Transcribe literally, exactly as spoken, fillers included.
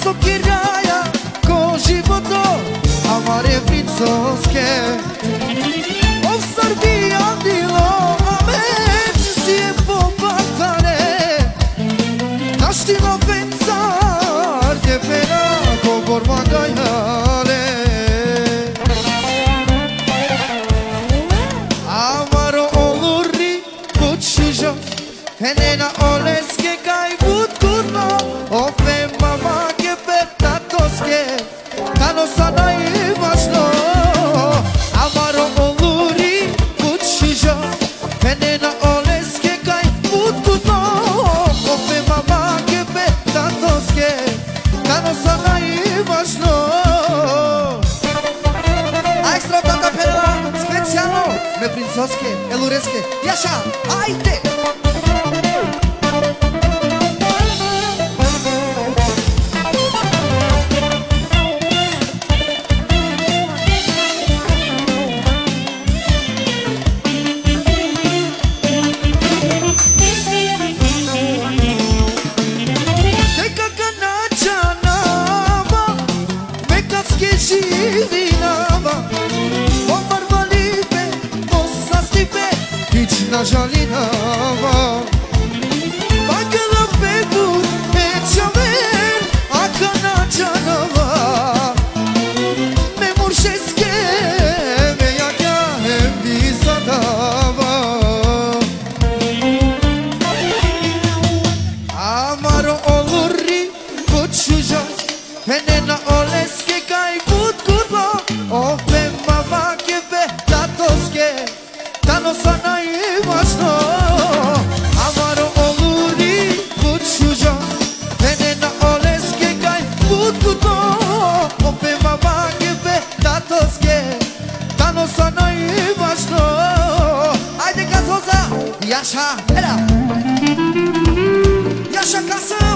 to kiraja ko životo amare francuske. Of Srbija dilo amen si je popatane naštino vencar te pena ko borma gajale. Amaro olurri buçujo henena oleske kaj bud kurno ope mama ke petatoske tano sana je važno. Amaro oluri buçujo henena oleske kaj bud kurno ope mama ke petatoske tano sana je važno. A extra tata penela specijalno me princoske elureske jaša ajde. Na žalinama Baka na peku Neća men Aka na čanama Me muršeske Me jaga Hem bizadava Amaro olurri Buçuja Henena oleske Kaj bud kurlo Ope mama Kebe tatoske Tano sana je važno. Amaro oluri buçujo henena oleske kaj bud kurno ope mama kebe tatoske tano sana je važno. Ajde gazoza Jaša, era Jaša Kasım